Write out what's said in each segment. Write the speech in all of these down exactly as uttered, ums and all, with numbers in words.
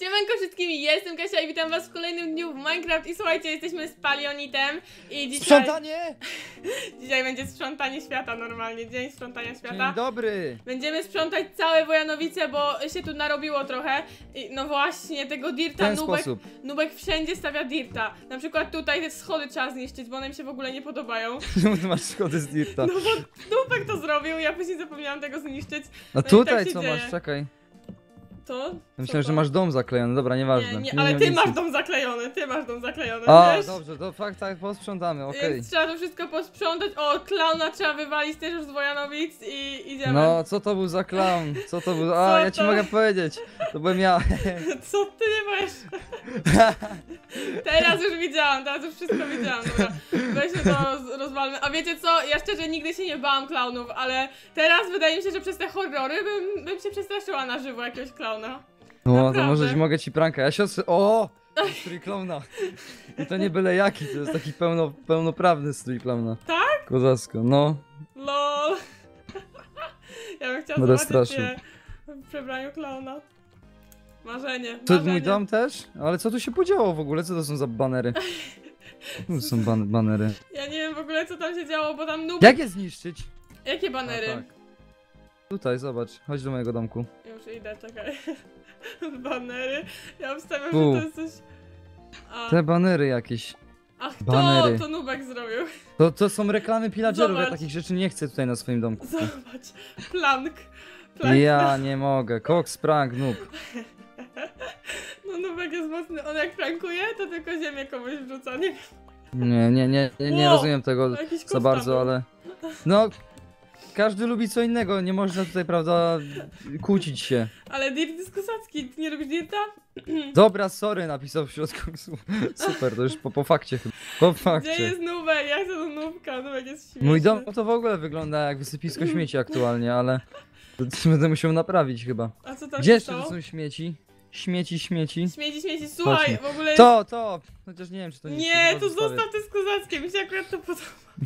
Siemanko wszystkim, jestem Kasia i witam was w kolejnym dniu w Minecraft i słuchajcie, jesteśmy z Palionitem i dzisiaj... Sprzątanie! Dzisiaj będzie sprzątanie świata normalnie, dzień sprzątania świata. Dzień dobry! Będziemy sprzątać całe Wojanowice, bo się tu narobiło trochę i no właśnie, tego W dirta ten Nubek, sposób. Nubek wszędzie stawia dirta. Na przykład tutaj te schody trzeba zniszczyć, bo one mi się w ogóle nie podobają. Czemu ty masz szkody z dirta? No bo Nubek to zrobił, ja później zapomniałam tego zniszczyć. No i tutaj tak się co dzieje. masz, czekaj. To? Myślałem, Co że to? masz dom zaklejony, dobra, nieważne. Nie, nie, ale nie, ty nic masz nie- dom zaklejony, ty masz dom zaklejony, A, wiesz? dobrze, to fakt, tak, posprzątamy, okej. Więc trzeba to wszystko posprzątać. O, klauna trzeba wywalić też już z Wojanowic i idziemy. No, co to był za clown? Co to był? Co A, ja ci to? mogę powiedzieć. To byłem ja. Co ty nie wiesz? Teraz już widziałam, teraz już wszystko widziałam, dobra. Weźmy to, z- rozwalmy. A wiecie co? Ja szczerze nigdy się nie bałam klaunów, ale teraz wydaje mi się, że przez te horrory bym, bym się przestraszyła na żywo jakiegoś klauna. No, to Naprawdę. może ci mogę ci pranka. Ja siostrze. O! Strój klauna. I to nie byle jaki, to jest taki pełno, pełnoprawny strój klauna. Tak? Kozasko, no. LOL. Ja bym chciała Będę zobaczyć straszył. je w przebraniu klauna. Marzenie, To marzenie. mój dom też? Ale co tu się podziało w ogóle? Co to są za banery? To są ban banery. Ja nie wiem w ogóle co tam się działo, bo tam noob... Jak je zniszczyć? Jakie banery? A, tak. Tutaj, zobacz. Chodź do mojego domku. Już idę, czekaj. Banery. Ja obstawiam, Tu. że to jest coś... A. Te banery jakieś. Ach, banery. to, to Nubek zrobił. To, to są reklamy pillagerów, ja Zobacz. takich rzeczy nie chcę tutaj na swoim domku. Zobacz. Plank. Plank. Ja nie mogę. Cox, prank, noob. No Nubek jest mocny. On jak prankuje, to tylko ziemię komuś wrzuca, nie? Nie, nie, nie, nie, nie Wow, rozumiem tego jakiś za kusta bardzo, był. ale... No... Każdy lubi co innego, nie można tutaj, prawda, kłócić się. Ale Dirt jest kosacki. Ty nie lubisz Dirta? Dobra, sorry, napisał w środku słów. Super, to już po, po fakcie chyba. Po Gdzie fakcie. jest Nubek? Ja chcę do Nubka. Nubek jest śmieszny. Mój dom to w ogóle wygląda jak wysypisko śmieci aktualnie, ale to będę musiał naprawić chyba. A co tam Gdzie się jeszcze stało? to są śmieci? Śmieci, śmieci. Śmieci, śmieci. Słuchaj, Chodźmy. w ogóle... To, to! Chociaż nie wiem, czy to nie Nie, chyba to zostawię. zostaw, to jest kozackie. Mi się akurat to podoba.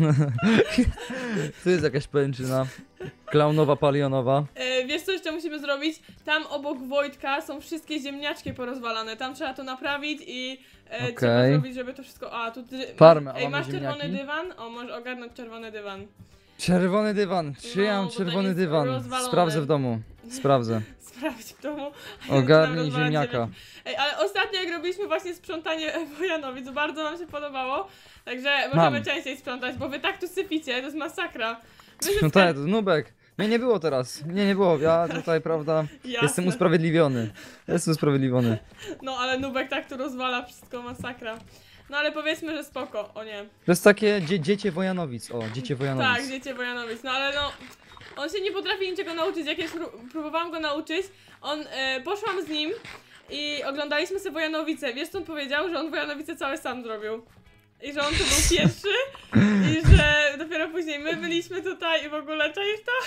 Tu jest jakaś pęczyna. Klaunowa, palionowa. E, wiesz co jeszcze musimy zrobić? Tam obok Wojtka są wszystkie ziemniaczki porozwalane. Tam trzeba to naprawić i e, Okej. trzeba zrobić, żeby to wszystko... A, tu... Ty... Farmę, a Ej, mamy masz czerwony ziemniaki? dywan? O, możesz ogarnąć czerwony dywan. Czerwony dywan. Czy ja No, mam bo tam czerwony jest dywan? rozwalone. Sprawdzę w domu. Sprawdzę. Sprawdź w domu. a ja Ogarnij zaczynam rozwalać ziemniaka. ziemniaki. Ej, ale ostatnio jak robiliśmy właśnie sprzątanie Wojanowic, bardzo nam się podobało. Także możemy Mam. częściej sprzątać, bo wy tak tu sypicie, to jest masakra. Wy się No skarb- tak, to Nubek. Mnie nie było teraz. Mnie nie było. Ja tutaj, prawda, Jasne. jestem usprawiedliwiony. Jestem usprawiedliwiony. No ale Nubek tak tu rozwala wszystko, masakra. No ale powiedzmy, że spoko, o nie. To jest takie dzie dziecie Wojanowic. O, dziecie Wojanowic. Tak, dziecię Wojanowic, no ale no... On się nie potrafi niczego nauczyć, jak ja pró próbowałam go nauczyć, on, e, poszłam z nim i oglądaliśmy sobie Wojanowice. Wiesz co on powiedział? Że on Wojanowice całe sam zrobił. I że on to był pierwszy i że dopiero później my byliśmy tutaj i w ogóle, czaisz to?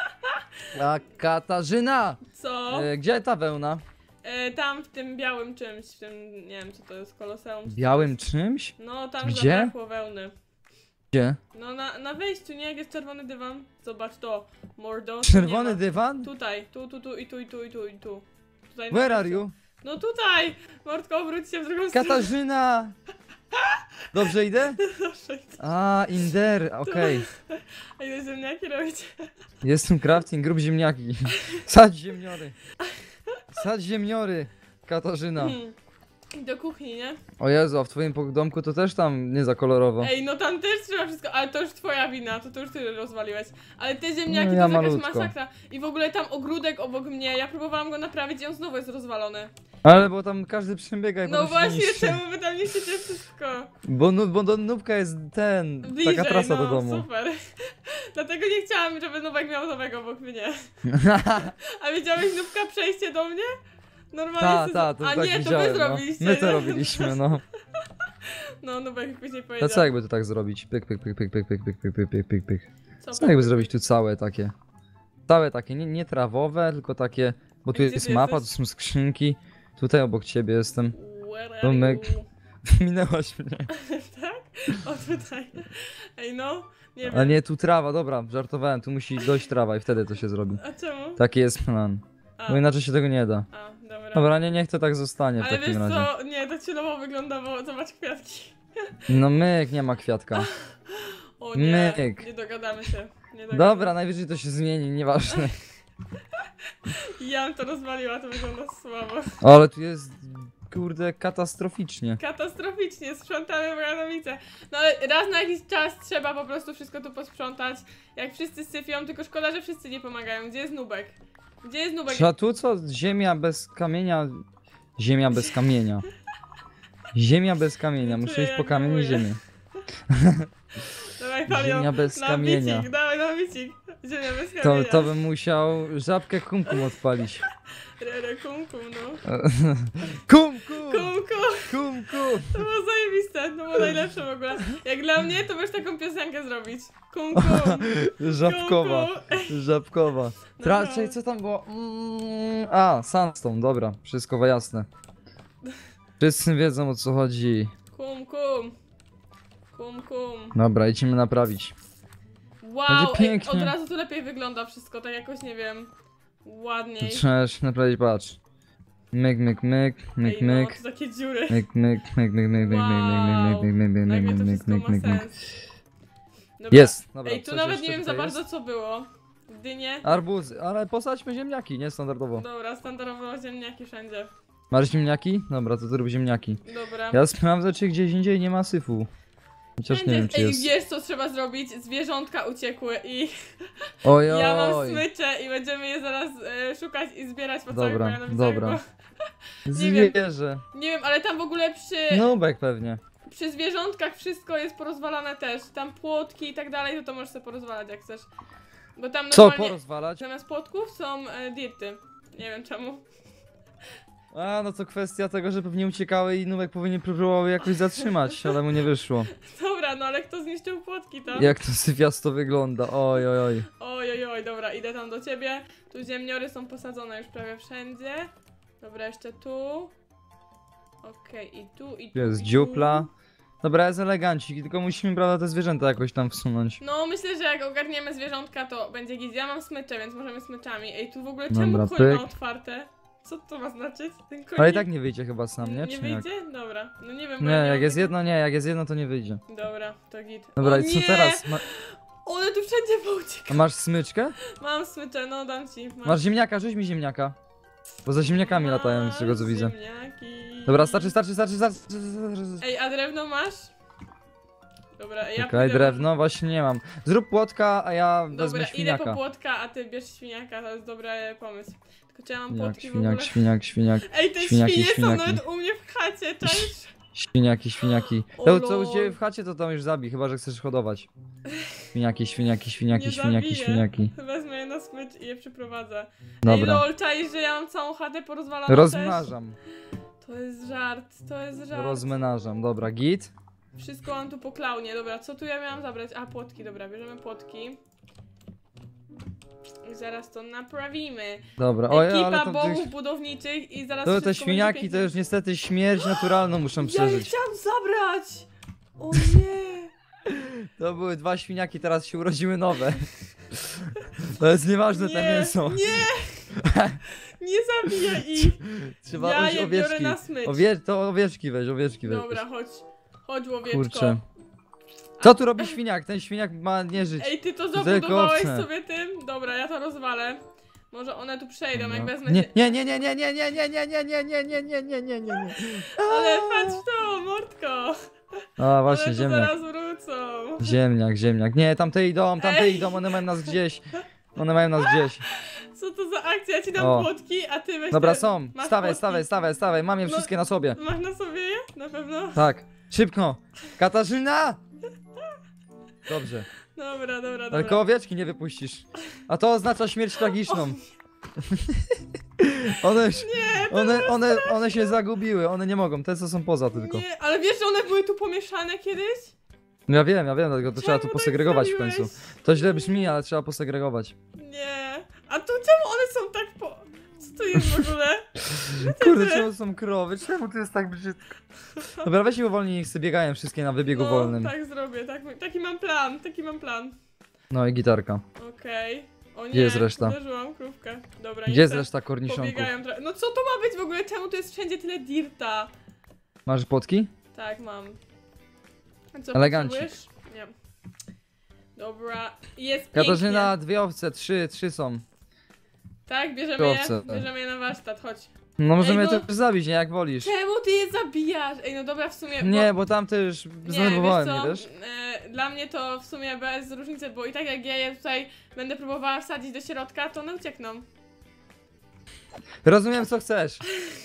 A Katarzyna! Co? E, gdzie ta wełna? E, tam w tym białym czymś, w tym, nie wiem co to jest, koloseum. czy co Białym to jest. czymś? No tam Gdzie? zabrakło wełny. Gdzie? No na, na wejściu, nie? Jak jest czerwony dywan? Zobacz to, mordo. tu Czerwony nie ma. dywan? Tutaj, tu, tu, tu i tu, i tu, i tu, i tu. Tutaj na Where are wejściu. you? No tutaj! Mordko, obróć się w drugą stronę. Katarzyna! Dobrze idę? Proszę. A, in there, okej. A ile ziemniaki robicie? Jestem crafting, grób ziemniaki. Sadź ziemniory. Sadź ziemniory, Katarzyna. Hmm. I do kuchni, nie? O Jezu, a w twoim domku to też tam nie za kolorowo. Ej, no tam też trzeba wszystko, ale to już twoja wina, to, to już ty rozwaliłeś. Ale te ziemniaki No, to ja jest jakaś malutko. masakra. I w ogóle tam ogródek obok mnie, ja próbowałam go naprawić i on znowu jest rozwalony. Ale bo tam każdy przebiega i No potem się właśnie, niszczy. czemu wy tam niszczycie wszystko? Bo, nu, bo do Nubka jest ten, Bliżej, taka trasa no, do domu. super. Dlatego nie chciałam, żeby Nubek miał nowego obok mnie. A widziałeś Nubka przejście do mnie? Normalnie Ta, se- ta, to A tak nie, to widziałem, wy no. zrobiliście. My to nie? robiliśmy, no. No, Nubek później To powiedział. co jakby to tak zrobić? Pyk, pyk, pyk, pyk, pyk, pyk, pyk, pyk, pyk, pyk, pyk, pyk. Co, Co jakby zrobić tu całe takie? Całe takie, nie, nie trawowe, tylko takie, bo tu Gdzie jest ty mapa, tu jesteś? są skrzynki. Tutaj obok ciebie jestem. Where are Domek. you? Minęłaś mnie. Tak? O, tutaj. Ej, no, nie A wiem. nie, tu trawa, dobra, żartowałem, tu musi dojść trawa i wtedy to się zrobi. A czemu? Taki jest plan. A, Bo inaczej się tego nie da. a dobra, Dobra. Dobra, nie, niech to tak zostanie w Ale takim wiesz razie. co, nie, to chillowo wygląda, bo zobacz kwiatki. No myk, nie ma kwiatka. O nie, Myk. nie dogadamy się. Nie dogadamy. Dobra, najwyżej to się zmieni, nieważne. Ja bym to rozwaliła, to wygląda słabo. Ale tu jest, kurde, katastroficznie. Katastroficznie, sprzątamy Wojanowice. No ale raz na jakiś czas trzeba po prostu wszystko tu posprzątać. Jak wszyscy syfią, tylko szkoda, że wszyscy nie pomagają. Gdzie jest Nubek? Gdzie jest Nubek? Trzeba tu co? Ziemia bez kamienia. Ziemia bez kamienia. Ziemia bez kamienia, muszę Czuję, iść po jak kamień i żałuję. ziemię. Dawaj, Palion, Ziemia bez na kamienia. bicik, dawaj na bicik. Ziemia bez To, kamienia. to bym musiał żabkę kumkum odpalić. Rere, kum, kum, no. Kum kum! Kum, kum. Kum kum! To było zajebiste, to było najlepsze w ogóle. Jak dla mnie, to możesz taką piosenkę zrobić. Kum, kum. Żabkowa. Kum, kum. Żabkowa. No. Raczej co tam było? Mm, a, Sandstone, dobra, wszystko jasne. Wszyscy wiedzą o co chodzi. Kum, kum. Kum, kum. Dobra, idziemy naprawić. Wow, Będzie ej, pięknie. od razu tu lepiej wygląda wszystko, tak jakoś, nie wiem, ładniej. Trzeba się naprawić, patrz. Myk, myk, myk, myk, Ej, no, myk. tu takie dziury. Myk, myk, myk, myk, myk, myk, myk, myk, myk, myk, myk, myk, Nagle to myk, wszystko myk, ma myk, myk. sens. Dobra. Jest, dobra. Ej, tu coś nawet jeszcze nie wiem za tutaj bardzo jest? co było. Dynie. Arbuzy, ale posadźmy ziemniaki, nie standardowo. Dobra, standardowo ziemniaki wszędzie. Masz ziemniaki? Dobra, to zrób ziemniaki. Dobra. Ja sprawdzę, czy gdzieś indziej nie ma syfu. Chociaż nie Wszędzie- wiem, czy Ej, jest. wiesz co trzeba zrobić? Zwierzątka uciekły i Ojoj. ja mam smycze i będziemy je zaraz e, szukać i zbierać po całych Dobra, Wojanowicach, dobra. bo nie wiem. Zwierzę. nie wiem, ale tam w ogóle przy, Nubek pewnie. przy zwierzątkach wszystko jest porozwalane też. Tam płotki i tak dalej, to to możesz sobie porozwalać jak chcesz. Bo tam Co, normalnie porozwalać? zamiast płotków są e, dirty. Nie wiem czemu. A, no to kwestia tego, że pewnie uciekały i Nubek powinien próbował je jakoś zatrzymać, ale mu nie wyszło. Dobra, no ale kto zniszczył płotki tam? Jak to syfiasto wygląda, oj, oj, oj. Oj, oj, oj, dobra, idę tam do ciebie. Tu ziemniory są posadzone już prawie wszędzie. Dobra, jeszcze tu. Okej, i tu, i tu. Tu jest i dziupla. tu. Dobra, jest elegancik, tylko musimy, prawda, te zwierzęta jakoś tam wsunąć. No, myślę, że jak ogarniemy zwierzątka, to będzie git. Ja mam smycze, więc możemy smyczami. Ej, tu w ogóle Dobra, czemu koń ma pyk. otwarte? Co to ma znaczyć? Ten koń Ale i tak nie wyjdzie chyba sam, nie? nie Czy jak? wyjdzie? Dobra, no nie wiem. bo Nie, ja jak mam jest tego- jedno, nie, jak jest jedno, to nie wyjdzie. Dobra, to git. Dobra, o i co nie! teraz? Ma... One tu wszędzie A pouciekały. masz smyczkę? Mam smycze, no dam ci. Mam. Masz ziemniaka, rzuć mi ziemniaka. Bo za ziemniakami latają, z tego co Masz widzę. ziemniaki. Dobra, starczy, starczy, starczy, starczy. starczy. Ej, a drewno masz? Dobra, ja Okej, pójdę- drewno właśnie nie mam. Zrób płotka, a ja wezmę Dobra, idę po świniaka. płotka, a ty bierz świniaka, to jest dobry pomysł. Tylko czy ja mam Świniak, płotki w świniak, ogóle? świniak, świniak. Ej, te świniaki, świnie świniaki. są nawet u mnie w chacie, cześć! Świniaki, świniaki. O To co u lol. ciebie w chacie, to tam już zabij, chyba że chcesz hodować. Świniaki, świniaki, świniaki, Nie świniaki, zabiję. świniaki. Wezmę je na smycz i je przyprowadzę. Ej, Dobra. lol, czaisz, że ja mam całą chatę porozwalaną Rozmnażam. też? To jest żart, to jest żart. Rozmnażam, dobra, git. Wszystko mam tu po klaunie, dobra, co tu ja miałam zabrać? A, płotki, dobra, bierzemy płotki. I zaraz to naprawimy. Dobra, oj, ale Ekipa to, bogów to, budowniczych i zaraz to te wszystko będzie świniaki to pięknie. już niestety śmierć naturalną muszą Ja je przeżyć. chciałam zabrać! O nie! To były dwa świniaki, teraz się urodziły nowe. To jest nieważne te mięso. Nie! Nie zabijaj ich! Trzeba Ja użyć je biorę owieczki. na smycz. Owie, to owieczki weź, owieczki weź. Dobra, chodź. Chodź, łowieczko. Kurczę. Co tu robi świniak? Ten świniak ma nie żyć. Ej, ty to tylko zabudowałeś owce. sobie tym? Dobra, ja to rozwalę. Może one tu przejdą, jak No. wezmę Nie, cię. nie, nie, nie, nie, nie, nie, nie, nie, nie, nie, nie, nie, nie, nie, nie, nie, nie. Ale patrz to, mordko! A właśnie, One tu ziemniak. zaraz wrócą. Ziemniak, ziemniak. Nie, tamte idą, tamte Ej. idą, one mają nas gdzieś. One mają nas gdzieś. Co to za akcja? Ja ci dam O. płotki, a ty weź Dobra, te... są. masz Stawaj, płotki? stawaj, stawaj, stawaj. Mam je No. wszystkie na sobie. Masz na sobie je? Na pewno? Tak. Szybko. Katarzyna! Dobrze. Dobra, dobra, Ale dobra. koło owieczki nie wypuścisz. A to oznacza śmierć tragiczną. One, już, one, one, one się zagubiły, one nie mogą, te co są poza tylko. Nie, ale wiesz, że one były tu pomieszane kiedyś? No ja wiem, ja wiem, dlatego to trzeba tu Czemu tak posegregować w zrobiłeś? końcu. To źle brzmi, ale trzeba posegregować. Nie. A tu czemu one są tak po... Co to jest w ogóle? Kurde, czemu są krowy? Czemu to jest tak brzydko? Dobra, weź i uwolnij, niech sobie biegają wszystkie na wybiegu No, wolnym. tak zrobię, tak, taki mam plan, taki mam plan. No i gitarka. Okej. O nie, Gdzie jest reszta? uderzyłam krówkę. Dobra, Gdzie nie jest chcę. reszta korniszonków? Pobiegają trochę. No co to ma być w ogóle? Czemu tu jest wszędzie tyle dirta? Masz potki? Tak, mam. A co, Elegancik. potrzebujesz? Nie. Dobra, jest Katarzyna, pięknie. dwie owce, trzy, trzy są. Tak, bierzemy je, owce, tak. bierzemy je na warsztat, chodź. No możemy Ej, je no- też zabić, nie? Jak wolisz. Czemu ty je zabijasz? Ej, no dobra, w sumie... Nie, bo tam też Nie, zdenerwowałem wiesz mnie, co? wiesz? E, dla mnie to w sumie bez różnicy, bo i tak jak ja je tutaj będę próbowała wsadzić do środka, to one uciekną. Rozumiem, co chcesz.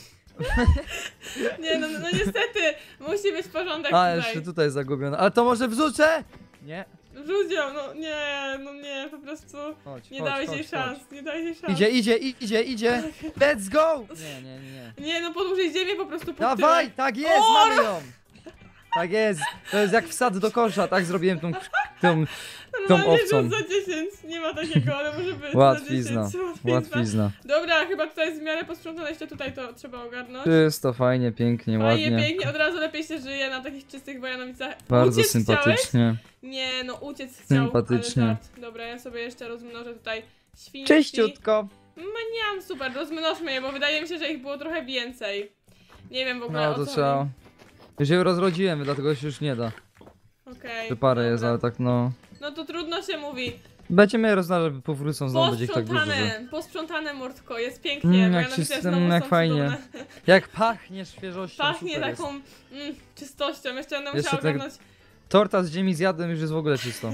Nie, no, no niestety, musi być porządek A, tutaj. jeszcze tutaj zagubione. Ale to może wrzucę? Nie. Wrzuć ją, no nie, no nie, po prostu Chodź, nie chodź, dałeś chodź, jej chodź. szans, nie dałeś jej szans. Idzie, idzie, idzie, idzie. Let's go! Nie, nie, nie. nie. Nie, no podłużej ziemię po prostu pod Dawaj, tyłek. tak jest, O! mamy ją. Tak jest. To jest jak wsad do kosza, tak zrobiłem tą, tą Normalnie owcą. rzut za dziesięć, nie ma takiego, ale może być Łatwizna, za dziesięć. łatwizna. Dobra, chyba tutaj jest w miarę posprzątane, jeszcze tutaj to trzeba ogarnąć. Czysto, fajnie, pięknie, Fajnie, ładnie. pięknie, od razu lepiej się żyje na takich czystych Wojanowicach. Bardzo Uciec sympatycznie. Chciałeś? Nie, no uciec chciał, Sympatycznie. ale żart. Dobra, ja sobie jeszcze rozmnożę tutaj świnki. Czyściutko. Maniam, super, rozmnożmy je, bo wydaje mi się, że ich było trochę więcej. Nie wiem w ogóle No o to co trzeba. chodzi. Już ją rozrodziłem, dlatego się już nie da. Okej, Że parę jest, dobra. ale tak no. No to trudno się mówi. Będziemy je rozmnażać, powrócą znowu, będzie ich tak dużo. Że... Posprzątane, posprzątane mordko, jest pięknie, Mm, bo jak ja czyste, napisałam, znowu jak są fajnie. cudowne. Jak pachnie świeżością, Pachnie super taką jest. mm, czystością, jeszcze będę Jeszcze musiała tak- ogarnąć. Torta z ziemi zjadłem, już jest w ogóle czysto.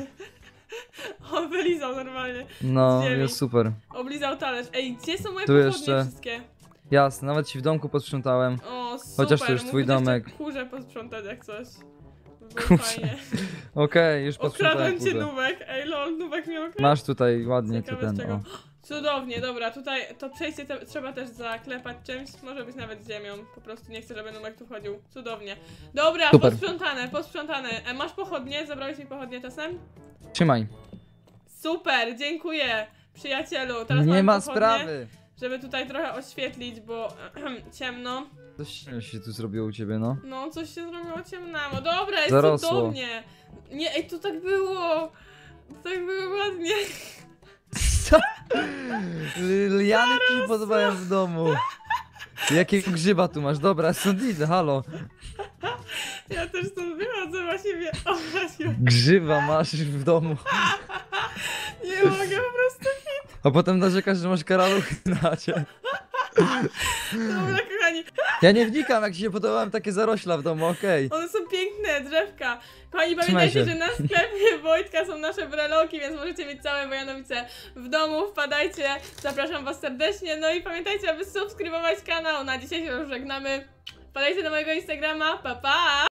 O, wylizał normalnie. No, Z ziemi. jest super. Oblizał talerz. Ej, gdzie są moje Tu pochodnie jeszcze- wszystkie? Jasne, nawet ci w domku posprzątałem. O, super. Chociaż to już mógł twój jeszcze domek. Kurze posprzątać jak coś. Było Kurze. fajnie. Okej, już posprzątałem Okradłem cię, kurę. Nubek. Ej, lol, Nubek mnie okradł. Masz tutaj ładnie ty Ciekawe z ten, czego. o. Cudownie, dobra, tutaj to przejście te, trzeba też zaklepać czymś, może być nawet ziemią, po prostu nie chcę, żeby Nubek tu chodził. Cudownie. Dobra, Super. posprzątane, posprzątane. E, masz pochodnie? Zabrałeś mi pochodnie czasem? Trzymaj. Super, dziękuję, przyjacielu. Teraz Nie mam ma pochodnie, sprawy. żeby tutaj trochę oświetlić, bo ciemno. Coś się tu zrobiło u ciebie, no. No, coś się zrobiło ciemnamo. Dobra, jest Zarosło. cudownie. Nie, ej, tu tak było. Tu tak było ładnie. Co? L- Liany ci się podobają w domu. Jakiego grzyba tu masz? Dobra, stąd idę, halo. Ja też stąd wychodzę, właśnie wie. O, właśnie. Grzyba masz w domu. Nie mogę po prostu. A potem narzekasz, że masz karaluchy na chacie. Dobra, kochani. Ja nie wnikam, jak ci się podobają takie zarośla w domu, okej. One są piękne, drzewka. Kochani, Trzymaj pamiętajcie, się. że na sklepie Wojtka są nasze breloki, więc możecie mieć całe Wojanowice w domu. Wpadajcie, zapraszam was serdecznie. No i pamiętajcie, aby subskrybować kanał. Na dzisiaj się już żegnamy. Wpadajcie do mojego Instagrama. Pa, pa!